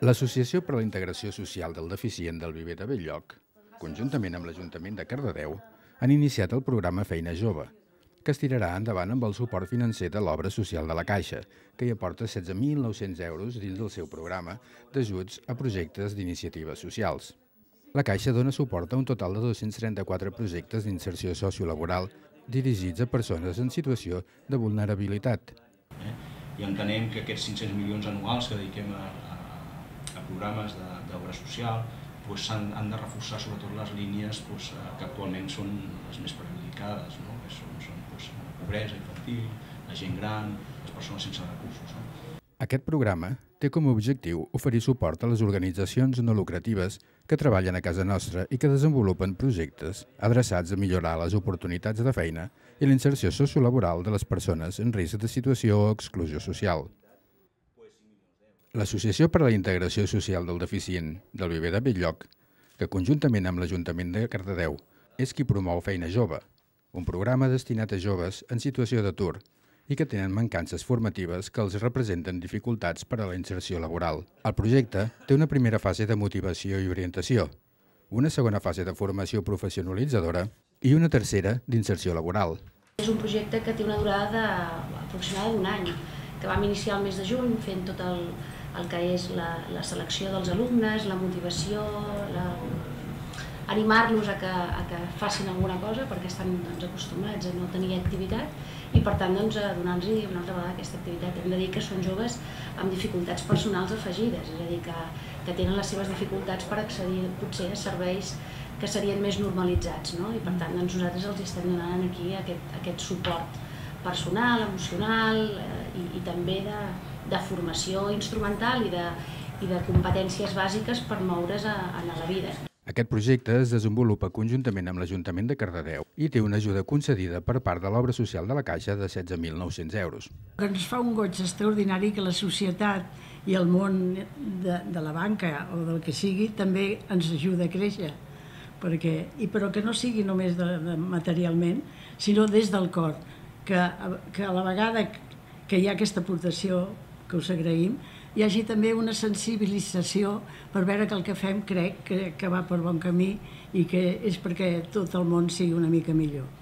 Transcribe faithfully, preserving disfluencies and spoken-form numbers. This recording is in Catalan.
L'Associació per a la Integració Social del Deficient del Viver de Bell-lloc, conjuntament amb l'Ajuntament de Cardedeu, han iniciat el programa Feina Jove, que es tirarà endavant amb el suport financer de l'Obra Social de la Caixa, que hi aporta setze mil nou-cents euros dins del seu programa d'ajuts a projectes d'iniciatives socials. La Caixa dona suport a un total de dos-cents trenta-quatre projectes d'inserció sociolaboral dirigits a persones en situació de vulnerabilitat. I entenem que aquests cinc-cents milions anuals que dediquem a, a, a programes d'obra social pues, han, han de reforçar sobretot les línies pues, que actualment són les més perjudicades, no? que són, són pues, la pobresa infantil, la gent gran, les persones sense recursos. No? Aquest programa té com a objectiu oferir suport a les organitzacions no lucratives que treballen a casa nostra i que desenvolupen projectes adreçats a millorar les oportunitats de feina i la inserció sociolaboral de les persones en risc de situació o exclusió social. L'Associació per a la Integració Social del Deficient del Viver de Bell-lloc, que conjuntament amb l'Ajuntament de Cardedeu és qui promou Feina Jove, un programa destinat a joves en situació d'atur i que tenen mancances formatives que els representen dificultats per a la inserció laboral. El projecte té una primera fase de motivació i orientació, una segona fase de formació professionalitzadora i una tercera d'inserció laboral. És un projecte que té una durada aproximada d'un any, que vam iniciar el mes de juny fent tot el, el que és la, la selecció dels alumnes, la motivació, la... animar-los a, que, a que facin alguna cosa perquè estan doncs, acostumats a no tenir activitat i per tant doncs, a donar-los una altra vegada aquesta activitat. Hem de dir que són joves amb dificultats personals afegides, és a dir, que, que tenen les seves dificultats per accedir potser a serveis que serien més normalitzats, no? I per tant doncs, nosaltres els estem donant aquí aquest, aquest suport personal, emocional eh, i, i també de, de formació instrumental i de, i de competències bàsiques per moure's a, a la vida. Aquest projecte es desenvolupa conjuntament amb l'Ajuntament de Cardedeu i té una ajuda concedida per part de l'Obra Social de la Caixa de setze mil nou-cents euros. Ens fa un goig extraordinari que la societat i el món de, de la banca o del que sigui també ens ajuda a créixer, perquè, i però que no sigui només de, de materialment, sinó des del cor, que, que a la vegada que hi ha aquesta aportació, que us agraïm, hi hagi també una sensibilització per veure que el que fem crec que, que va per bon camí i que és perquè tot el món sigui una mica millor.